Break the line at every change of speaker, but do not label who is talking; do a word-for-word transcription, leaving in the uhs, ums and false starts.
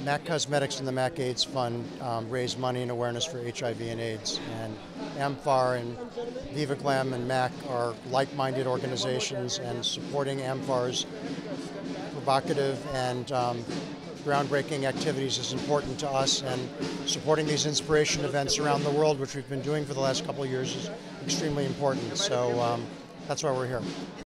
MAC Cosmetics and the MAC AIDS Fund um, raise money and awareness for H I V and AIDS. And amFAR and Viva Glam and MAC are like-minded organizations, and supporting amFAR's provocative and um, groundbreaking activities is important to us, and supporting these inspiration events around the world, which we've been doing for the last couple of years, is extremely important. So um, that's why we're here.